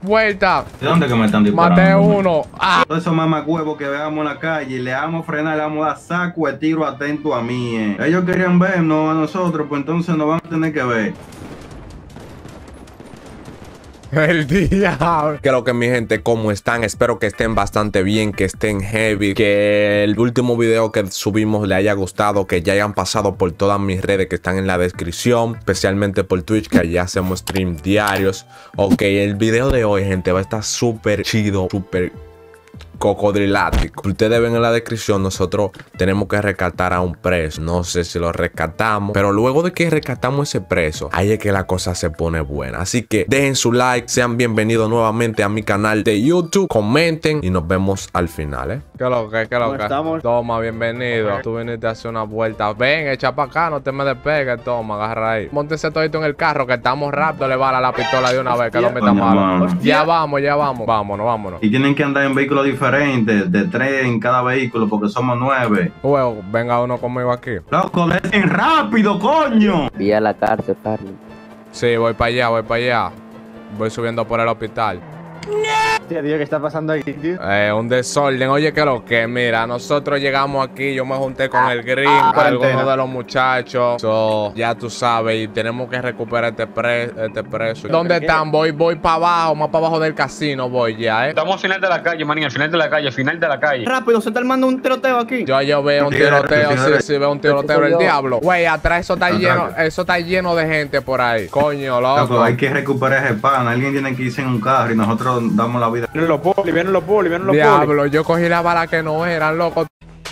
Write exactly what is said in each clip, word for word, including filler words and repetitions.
Vuelta. ¿De dónde que me están disparando? Maté uno. Ah. Todos esos mamacuevos que veamos en la calle, le vamos a frenar, le vamos a dar saco de tiro atento a mí. Eh. Ellos querían vernos a nosotros, pues entonces nos van a tener que ver. El diablo. Que lo que mi gente, ¿cómo están? Espero que estén bastante bien, que estén heavy, que el último video que subimos le haya gustado, que ya hayan pasado por todas mis redes que están en la descripción, especialmente por Twitch, que allá hacemos streams diarios. Ok, el video de hoy, gente, va a estar súper chido, súper cocodrilático. Ustedes ven en la descripción, nosotros tenemos que rescatar a un preso. No sé si lo rescatamos, pero luego de que rescatamos ese preso, ahí es que la cosa se pone buena. Así que dejen su like, sean bienvenidos nuevamente a mi canal de YouTube, comenten y nos vemos al final, ¿eh? ¿Qué lo que? ¿Qué lo que? Estamos? Toma, bienvenido. Tú viniste a hacer una vuelta. Ven, echa para acá, no te me despegues. Toma, agarra ahí. Móntese todito en el carro, que estamos rápido. Le bala la pistola de una vez, que lo meta malo. Ya vamos, ya vamos. Vámonos, vámonos. Y tienen que andar en vehículos diferentes, de tres en cada vehículo, porque somos nueve. Luego, venga uno conmigo aquí. Loco, den rápido, coño. Vía la cárcel, Carlos. Sí, voy para allá, voy para allá. Voy subiendo por el hospital. Tío, tío, ¿qué está pasando aquí, tío? Eh, un desorden. Oye, que lo que, mira, nosotros llegamos aquí, yo me junté con el Green, ah, algunos de los muchachos. So, ya tú sabes, y tenemos que recuperar este, pre este preso. ¿Dónde están? Voy, voy para abajo, más para abajo del casino voy ya, eh. Estamos al final de la calle, manín, al final de la calle, al final de la calle. Rápido, se está armando un tiroteo aquí. Yo, yo veo un tiroteo, sí, sí, veo un tiroteo. El diablo. Güey, atrás eso está lleno, eso está lleno de gente por ahí. Coño, loco. Loco, hay que recuperar ese pan. Alguien tiene que irse en un carro y nosotros damos la vida. Vienen los poli, vienen los poli, vienen los Diablo, poli. yo cogí la bala que no eran, loco.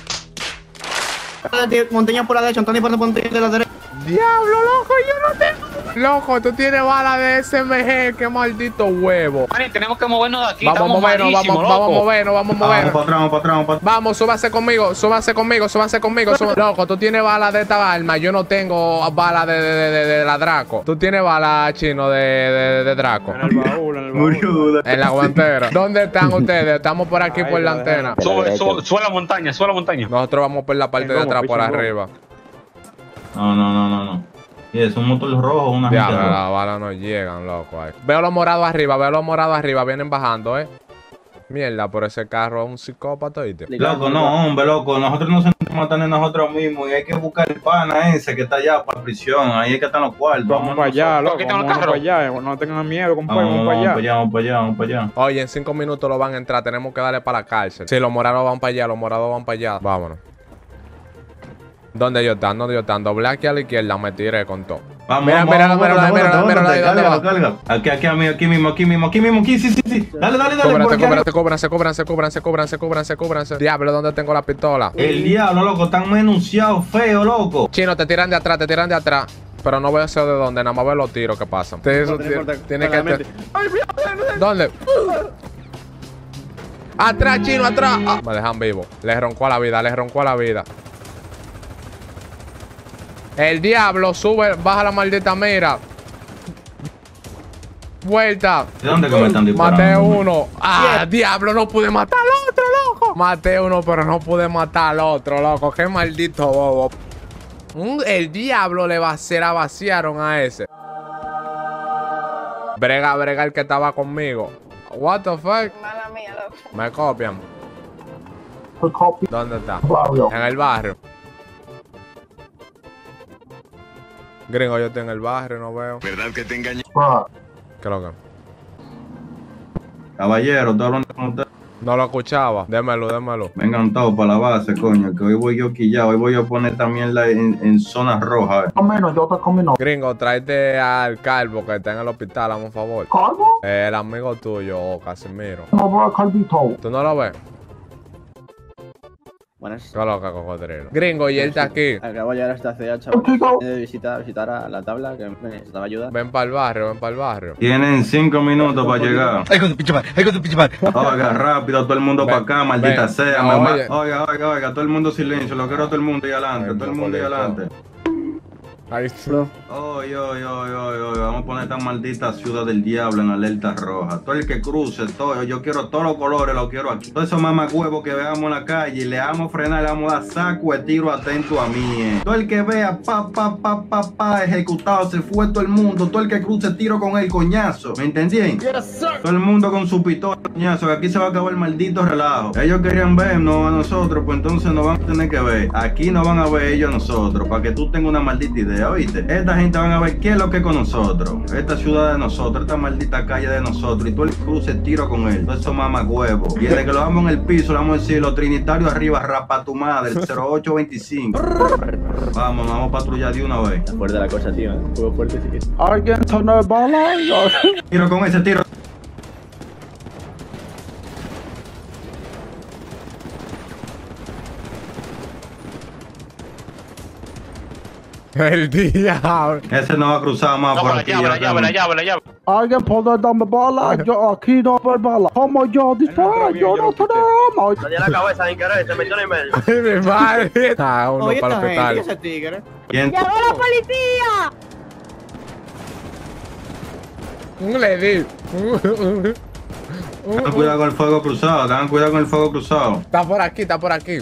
Montaña por la derecha, Antonio por la montaña de la derecha. Diablo, loco, yo no tengo. Loco, tú tienes bala de S M G, qué maldito huevo. Manín, tenemos que movernos de aquí. Vamos a movernos, vamos, vamos a movernos, vamos a Vamos movernos. para atrás, vamos para atrás, vamos para atrás. Vamos, súbase conmigo, súbase conmigo, súbase conmigo. Súbase. Loco, tú tienes bala de esta arma, yo no tengo bala de, de, de, de, de la Draco. Tú tienes bala, chino, de, de, de Draco. En el baúl, en el baúl. Murió. En la guantera. ¿Dónde están ustedes? Estamos por aquí, Ahí, por la la antena. Sube, sube, sube la montaña, sube la montaña. Nosotros vamos por la parte de ¿Cómo? atrás, por Pichón, arriba. No, no, no, no, no. Y es un motor rojo, una gente Diablo, roja. las balas no llegan, loco. Ahí. Veo los morados arriba, veo los morados arriba, vienen bajando, eh. Mierda, por ese carro es un psicópata, ¿viste? Loco, no, hombre, loco. Nosotros nos sentimos matar de nosotros mismos y hay que buscar el pana ese que está allá para prisión. Ahí es que están los cuartos. Vamos para allá, loco, Aquí tengo el vamos carro. para allá. No tengan miedo, compadre, Vamos, vamos para vamos para allá. allá, vamos para allá, vamos para allá. Oye, en cinco minutos lo van a entrar, tenemos que darle para la cárcel. Sí, los morados van para allá, los morados van para allá. Vámonos. ¿Dónde ellos están? ¿Dónde ellos están? Doblé aquí a la izquierda, me tiré con todo. Vamos, Mira, vamos, mira, vamos, mira, bótate, mira, bótate, mira, bótate, mira, ¿dónde cárgalo, va? cárgalo. Aquí, aquí, amigo, aquí mismo, aquí mismo, aquí mismo, aquí, sí, sí, sí. Dale, dale, dale. por Cóbranse, aquí, cóbranse, cóbranse, cóbranse, cóbranse, cóbranse, cóbranse, cóbranse. Diablo, ¿dónde tengo la pistola? El diablo, loco, están menunciados, feo, loco. Chino, te tiran de atrás, te tiran de atrás. Pero no voy a hacer de dónde, nada más veo los tiros que pasan. Te- eso No tiene- importa, Tiene que... claramente. te- ¿Dónde? Atrás, chino, atrás. Ah, me dejan vivo. Les roncó a la vida, les roncó a la vida. El diablo sube, baja la maldita mira. Vuelta. ¿De dónde que me están disparando? Maté uno. Ah, diablo, no pude matar al otro, loco. Maté uno, pero no pude matar al otro, loco. Qué maldito bobo. Mm, el diablo le va a hacer a vaciaron a ese. Brega, brega el que estaba conmigo. What the fuck? Mala mía, loco. Me copian. ¿Dónde está? En el barrio. Gringo, yo estoy en el barrio, no veo. ¿Verdad que te engañé? ¿Qué es lo que? Caballero, estoy hablando con usted. No lo escuchaba. Démelo, démelo. Vengan todos para la base, coño, que hoy voy yo quillado. Hoy voy a poner también la en, en zona roja. Eh. Gringo, tráete al calvo que está en el hospital, hazme un favor. ¿Calvo? Eh, el amigo tuyo, oh, Casimiro. No veo a Calvito. ¿Tú no lo ves? Buenas. ¿Qué loca, cocodrilo? Gringo, y él está aquí. Acabo de llegar a esta ciudad, chaval. Contigo. He de visitar, visitar a la tabla que me necesitaba ayuda. Ven para el barrio, ven para el barrio. Tienen cinco minutos para llegar. Ay, con tu pinche madre, ay, con tu pinche madre. Oiga, rápido, todo el mundo Ven, para acá, maldita ven. sea. No, mamá. oye. Oiga, oiga, oiga, todo el mundo silencio. Lo quiero todo el mundo ahí adelante, Ven, todo el mundo ahí Mocolito. adelante. Ahí sí. Oye, oye, oye, oye, oye, vamos a poner esta maldita ciudad del diablo en alerta roja. Todo el que cruce, todo, yo quiero todos los colores, lo quiero aquí. Todos esos mamacuevos que veamos en la calle, le vamos a frenar, le vamos a dar saco de tiro atento a mí. Eh. Todo el que vea, pa, pa, pa, pa, pa, ejecutado, se fue todo el mundo. Todo el que cruce, tiro con el coñazo. ¿Me entendían? Yes, todo el mundo con su pistola, coñazo, que aquí se va a acabar el maldito relajo. Ellos querían vernos a nosotros, pues entonces nos van a tener que ver. Aquí nos van a ver ellos a nosotros, para que tú tengas una maldita idea, ¿oíste? Esta gente van a ver qué es lo que es con nosotros. Esta ciudad de nosotros, esta maldita calle de nosotros. Y tú el cruce tiro con él. Todo eso mama huevo. Y desde que lo vamos en el piso, le vamos a decir, los trinitarios arriba, rapa tu madre, el cero ocho veinticinco. Vamos, vamos a patrullar de una vez. Está fuerte la cosa, tío, ¿eh? Un poco fuerte, sí que es. ¿Alguien tiene bala? Tiro con ese tiro. El diablo. Ese no va a cruzar más No, por la aquí. llave, la ya llave, la estamos. llave, la llave. ¿Alguien puede darme bala? Yo aquí no veo bala. ¿Cómo yo disparar? bien, Yo yo no lo quité. tenemos. Le di la cabeza sin querer, se metió en el medio. Ay, mi madre. Ah, uno Oye, para el esta gente, ¿y hospital. ese tigre? ¿Quién? ¡Llegó la policía! Un lady. Tengan cuidado con el fuego cruzado. Tengan cuidado con el fuego cruzado. Está por aquí, está por aquí.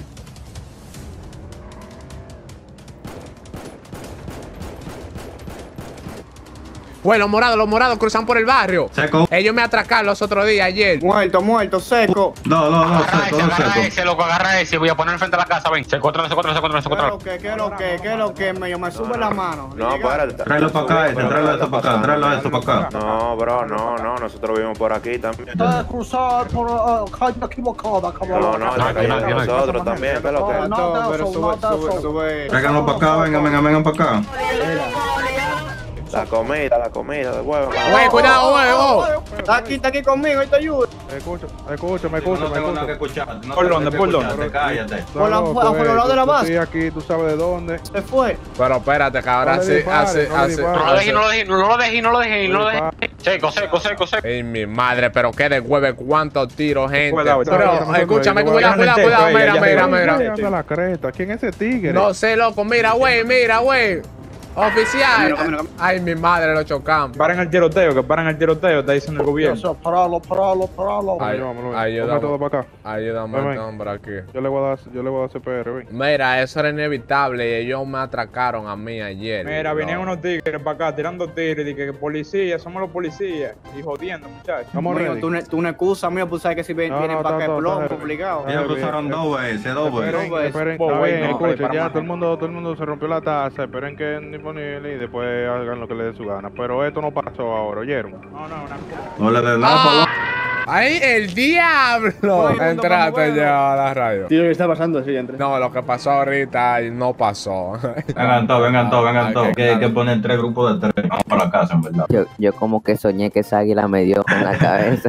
Güey, los morados, los morados cruzan por el barrio. Seco. Ellos me atracaron los otros días, ayer. Muerto, muerto, seco. No, no, no, Agarra seco, ese, no agarra seco. ese, loco, agarra ese. Voy a poner frente a la casa, ven. Se controla, se controla, se controla, se ¿Qué es controla. lo que, qué es lo que, qué es lo que? Me, me sube la mano. No, espérate. Tráelo para acá, ese, tráelo esto para acá, tráelo esto para acá. No, bro, no, no, nosotros vivimos por aquí también. Está cruzar por uh, calle equivocada, cabrón. No, no, no, esta calle no, de no, nosotros también, ¿qué es lo que? No, no, Pero eso, sube, no, sube, eso. sube. Tráiganlo para acá, vengan, vengan, vengan para acá. La comida, la comida de huevo. Güey, cuidado, güey. Oh. Está aquí, está aquí conmigo, ahí te ayudo. Me escucho, me escucho, me No escucho, me tengo nada que escucho. escucharte. no ¿Por tengo dónde, que por dónde? escucharte, Cállate. Por la- Loco, por el lado de la tú- base. tú aquí, tú sabes de dónde. Se fue. Pero espérate, que ahora No le sí dispares, hace, no le hace. dispares. No lo dejes, no lo dejes, no lo dejes, no lo dejes, no lo dejes. Dispares. Seco, seco, seco, seco. Ay, mi madre, pero qué de hueve, cuántos tiros, gente. Cuidado, Pero, cuidado, escúchame, cuidado, cuidado, cuidado, cuidado, cuidado, mira, cuidado, mira, ya, mira. ya, Anda la cresta. ¿Quién es ese tigre? No sé, loco, mira, güey, mira, güey. Oficial. Camino, camino, camino. Ay, mi madre, lo chocamos. Paren el tiroteo, que paren el tiroteo, está diciendo el gobierno. Eso, paralo, paralo, paralo. Ay, Vámonos, ayúdame. Ponme todo para acá. Ayúdame, Ven, ven. hombre, aquí. Yo le voy a dar, yo le voy a dar C P R, ven. Mira, eso era inevitable y ellos me atracaron a mí ayer. Mira, bro. vinieron unos tigres para acá tirando tigres, y que policías, somos los policías, y jodiendo, muchachos. Estamos Mío, ready. tú, ne- tú una excusa, mío, pues sabes que si ven- No, vienen no, para acá está es todo, plomo, está obligado. bien. Ellos cruzaron dos veces, dos veces. Esperen, pues, esperen, vos, está güey, bien, no, escuchen, para ya más todo el gente. mundo, todo el mundo se rompió la taza, esperen que es disponible y después hagan lo que les dé su gana. Pero esto no pasó ahora, ¿oyeron? No, no, una No le des nada, ¡Ah! ¡Ay, el diablo! Ay, mundo Entraste como ya a la radio. Tío, ¿qué está pasando? Sí, entre. No, lo que pasó ahorita no pasó. Vengan todos, vengan todos, vengan Hay todos. que- Que hay que poner tres grupos de tres. Vamos para la casa, en verdad. Yo, yo como que soñé que esa águila me dio con la cabeza.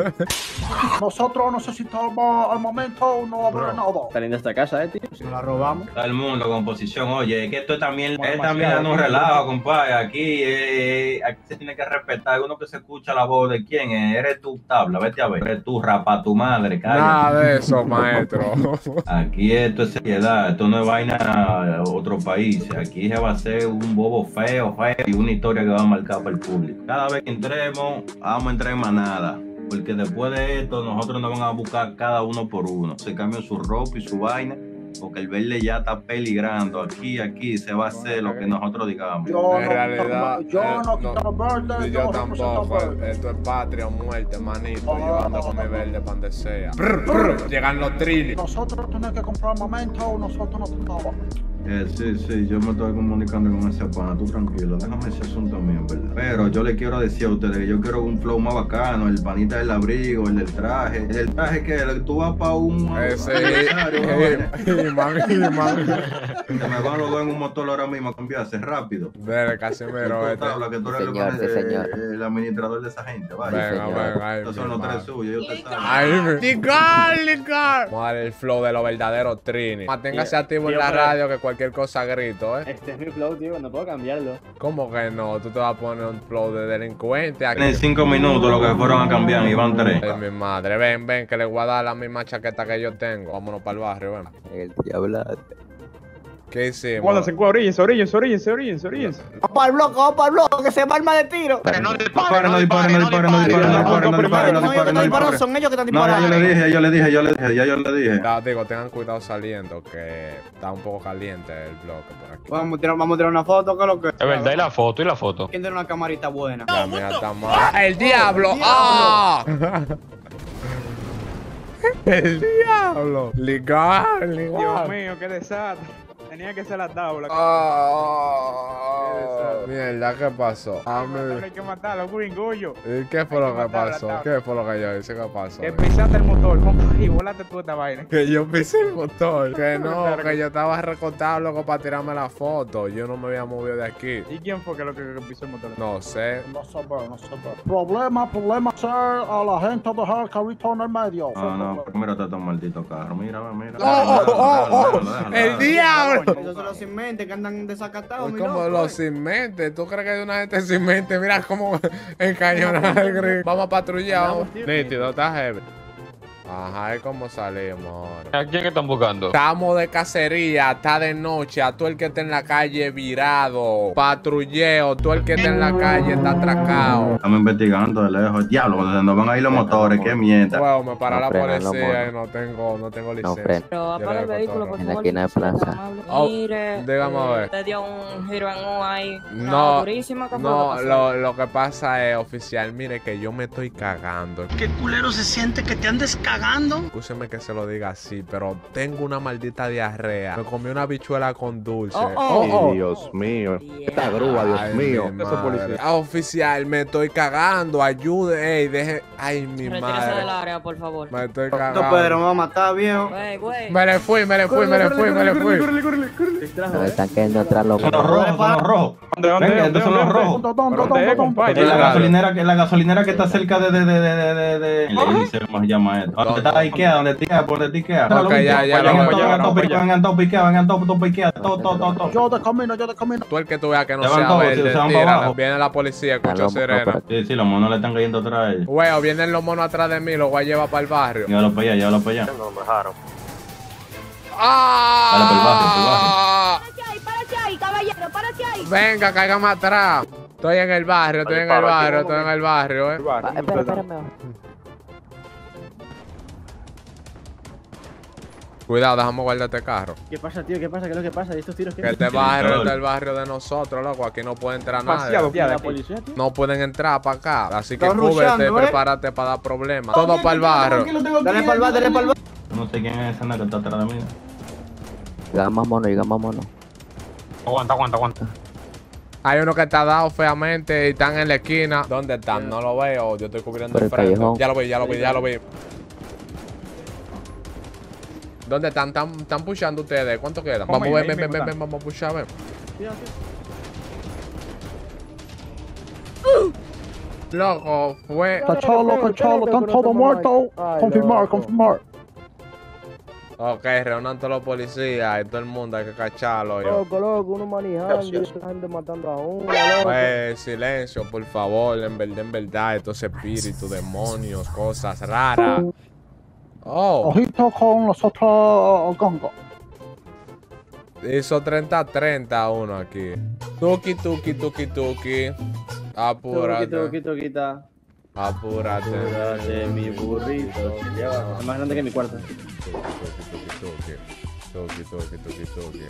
Nosotros necesitamos al momento no habrá nada. Está linda esta casa, eh, tío. Si nos la robamos. Todo el mundo con posición. Oye, es que esto también, Bueno, es también demasiado, no un tío. relajo, compadre. Aquí, eh, aquí se tiene que respetar. Uno que se escucha la voz de quién es. Eres tú, tabla, vete a ver. Eres tú, rapa tu madre, cállate. Nada de eso, maestro. Aquí esto es seriedad, esto no es vaina a otro país. Aquí se va a hacer un bobo feo, feo y una historia que va a marcar para el público. Cada vez que entremos, vamos a entrar en manada. Porque después de esto, nosotros nos van a buscar cada uno por uno. Se cambian su ropa y su vaina. Porque el verde ya está peligrando. Aquí, aquí se va a hacer lo que nosotros digamos. Yo En no realidad, quito- yo eh, no no. quito verde, Y yo yo represento tampoco. verde. Esto es patria o muerte, manito. Ah, Yo ando con mi verde pa' donde sea. Brr, brr. Llegan los trillis. Nosotros tenemos que comprar momento, nosotros no tenemos. Eh, sí, sí, yo me estoy comunicando con ese pana, tú tranquilo, déjame ese asunto mío, ¿verdad? Pero yo le quiero decir a ustedes que yo quiero un flow más bacano, el panita del abrigo, el del traje. El del traje que tú vas para un Ese. aniversario, una vaina. Imán, imán. Que me van los dos en un motor ahora mismo a cambiarse rápido. Dele, Casimiro, Tú, este. tabla, que tú eres el, Señor, sí, señor. el administrador de esa gente, vale. Venga, señor. venga, ay, Estos mi son los madre. tres suyos, yo te saben. Ay, mi- Licor, licor. Vamos a dar el flow de los verdaderos Trini. Manténgase Tío, activo en tío, la pero- radio que cualquier cosa grito, ¿eh? Este es mi flow, tío, no puedo cambiarlo. ¿Cómo que no? Tú te vas a poner un flow de delincuente aquí. En cinco minutos lo que fueron a cambiar y van tres. Ay, mi madre. Ven, ven, que le voy a dar la misma chaqueta que yo tengo. Vámonos para el barrio, ven. El diablo. ¿Qué hicimos? Pónganse, oríllense, oríllense, oríllense, oríllense, oríllense. Vamos para el bloque, vamos para el bloque, que se va arma de tiro. Pero no No disparen, no disparen, no disparen, no disparen, no disparen, no disparen, no disparen, no disparen. Son ellos que están No, ya yo disparando. le dije, yo le dije, yo le dije, ya yo le dije. Ya, digo, tengan cuidado saliendo, que está un poco caliente el bloque por aquí. Vamos a tirar, vamos a tirar una foto, ¿qué es lo que? Es verdad, y la foto, y la foto. ¿Quién tiene una camarita buena? La mía está mal. ¡El diablo! ¡Ah! ¡El diablo! Ligar, Dios ligar. mío, qué desastre. Tenía que ser la tabla. Ah, mierda, ¿qué pasó? Ah, me- Hay que matarlo, gringollo. ¿Y qué fue lo que matar la pasó? tabla. ¿Qué fue lo que yo hice? ¿Qué pasó? Que pisaste el motor, compa, y volaste tú esta vaina. Que yo pisé el motor. Que no, Claro que que- yo estaba recostado, loco, para tirarme la foto. Yo no me había movido de aquí. ¿Y quién fue que lo que, que pisó el motor? No sé. No se ve, no se ve. Problema, problema ser a la gente dejar el carrito en el medio. No, no, pero mira estos malditos carros, mira, mira. ¡Oh, oh, oh, oh! ¡El diablo! Esos son los sin mente que andan desacatados, mi Como loco, los eh. sin mente. ¿Tú crees que hay una gente sin mente? Mira cómo encañonar el gris. Vamos a patrullar. vamos. Nítido, está heavy. Ajá, es como salimos ahora. ¿A quién están buscando? Estamos de cacería, está de noche, a todo el que está en la calle virado, patrulleo, todo el que está en la calle está atracado. Estamos investigando de lejos. Diablo, donde nos van a ir los motores, qué mierda. Bueno, me para No la frenan los policía y monos. no tengo, no tengo No licencia. frena. Pero Yo apaga le el doy vehículo, cotorra. por En la favor. esquina de si es tan plaza. amable. Oh, Mire, dígame a ver. te dio un giro en U ahí. una No, durísima, ¿qué fue no, que pasó? lo, lo que pasa es, oficial, mire que yo me estoy cagando. ¿Qué culero se siente que te andes cagando? Escúcheme que se lo diga así, pero tengo una maldita diarrea. Me comí una bichuela con dulce. Oh, oh. Dios mío. Esta grúa, Ay, mi Eso, policía. madre. Ah, oficial, me estoy cagando. Ayude, ey, deje. Ay, mi Retírese del madre. área, por favor. Me estoy No, pero cagando. me va a matar, viejo. Güey, güey. Me le fui, me le fui, me le fui, me le fui. Nos están cayendo atrás los Son los rojos, son los rojos. ¿Dónde, dónde, Venga, dónde, estos son los dónde? rojos. ¿Dónde es, compadre? En la gasolinera que la gasolinera que está cerca de de de de de de de le dice cómo se llama esto. ¿Dónde está Ikea? ¿Dónde está Ikea? ¿Por dónde está Ikea? Ok, ya, ya lo Vengan veo. todos, vengan todos, Vamos vengan todos Ikea, vengan todos, todos Ikea, todo, todo, todo, todo. Yo de camino, yo de camino. Tú el que tú veas que no Se van sea todos, verde, se van para tírala. abajo. Viene la policía, escucho Aló, no, sirena. pero- Sí, sí, los monos le están cayendo atrás a ellos. Huevo, vienen los monos atrás de mí, los voy a llevar para el barrio. Llévalo para allá, llévalo para allá. ¡Ah! Párate ahí, caballero, párate ahí. Venga, cáigame atrás. Estoy en el barrio, estoy en el barrio, estoy en el barrio, eh. Ah, espera, espérame. Cuidado, déjame guardar este carro. ¿Qué pasa, tío? ¿Qué pasa? ¿Qué es lo que pasa? ¿Y estos tiros qué? Que este barrio es el barrio de nosotros, loco. Aquí no puede entrar Demasiado nadie. ya de ¿La aquí. policía, tío? No pueden entrar para acá. Así que Están cúbrete, rushando, ¿eh? prepárate para dar problemas. Todo para el barrio. Dale para el bar, dale para el bar. No sé quién es esa nena que está atrás de mí. Llega más mono, llega más mono. Aguanta, aguanta, aguanta. Hay uno que está dado feamente y están en la esquina. ¿Dónde están? No lo veo. Yo estoy cubriendo Por el el frente. callejón. Ya lo vi, ya lo vi, ya lo vi. ¿Dónde están? ¿Están, están pushando ustedes? ¿Cuánto quedan? Vamos Vamos, ahí, ven, ahí ven, ven, mismo ven, vamos a pushar, ven. Loco, fue. Cachalo, cachalo, están todos muertos. Confirmar, confirmar. Ok, reúnan todos los policías y todo el mundo, hay que cacharlo. Yo. Loco, loco, uno manejando y esa gente matando a uno. Pues, silencio, por favor. En verdad, en verdad, estos espíritus, demonios, cosas raras. Oh, Ojito con los otros gongos. hizo treinta treinta uno aquí. Tuki, tuki, tuki, tuki. Apúrate. Toquita, toquita. Apúrate. De mi burrito. Es más grande que mi cuarto. Tuki, tuki, tuki, tuki.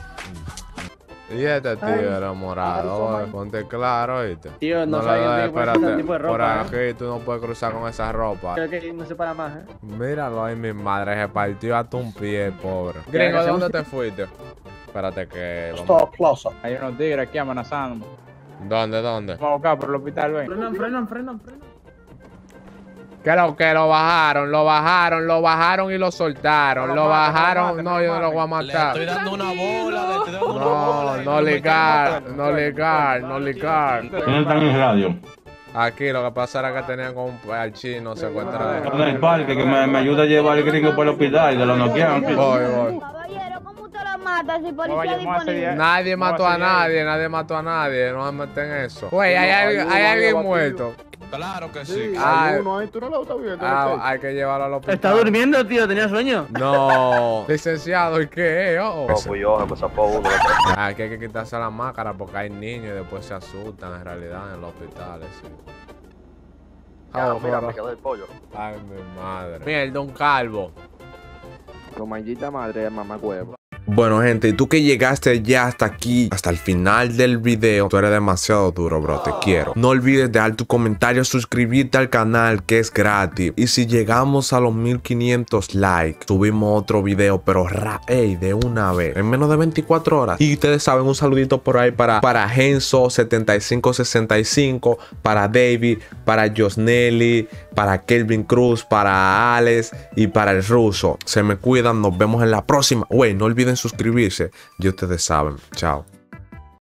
Y este tío era morado, eh, ponte claro, ¿oíste? Tío, no le sabía des, que por ese espérate, tipo de por ropa, aquí tú no puedes cruzar con esa ropa. Creo que no se para más, ¿eh? Míralo ahí, mi madre, se partió hasta un pie, pobre. Ya, Gringo, ¿de hacemos- dónde te fuiste? Espérate que... Stop plaza. Hay unos tigres aquí amenazando. ¿Dónde, dónde? Vamos a buscar por el hospital, ven. Frenan, frenan, frenan, frenan. Que lo que lo bajaron, lo bajaron, lo bajaron y lo soltaron. No Lo lo maten, no lo bajaron, maten, no, no lo yo no lo voy a Le estoy matar. dando una bola, le estoy dando una No, bola. no ligar, no ligar, no ligar. ¿Quiénes están en radio? Aquí lo que pasa era que tenían con un al chino secuestrado. En el parque, que me, me ayuda a llevar el gringo por el hospital y que lo noquean. Voy, voy. Caballero, ¿cómo usted lo mata si Vamos policía a- vamos a hacer disponible? ya- Nadie Vamos mató a a seguir. nadie, nadie mató a nadie, no me meten en eso. Güey, hay, alguien- hay alguien muerto. Claro que sí. Sí, Ay. hay uno ahí, tú no lo estás viendo. Ah, ¿viste? hay que llevarlo al hospital. ¿Está durmiendo, tío? ¿Tenía sueño? No. Licenciado, ¿y qué? Oh. No, pues yo, me zapó uno. Ah, que hay que quitarse la máscara porque hay niños y después se asustan en realidad en los hospitales, sí. Ya, Oh, mira, pero- me quedó el pollo. Ay, mi madre. Mierda, un calvo. Con maldita madre, mamá huevo. Bueno, gente, y tú que llegaste ya hasta aquí, hasta el final del video, tú eres demasiado duro, bro, te quiero. No olvides dejar tu comentario, suscribirte al canal, que es gratis. Y si llegamos a los mil quinientos likes, subimos otro video, pero rap, ey, de una vez, en menos de veinticuatro horas. Y ustedes saben, un saludito por ahí para, para Genso setenta y cinco sesenta y cinco, para David, para Josnelly, para Kelvin Cruz, para Alex y para el ruso. Se me cuidan, nos vemos en la próxima. Güey, no olviden suscribirse. Y ustedes saben. Chao.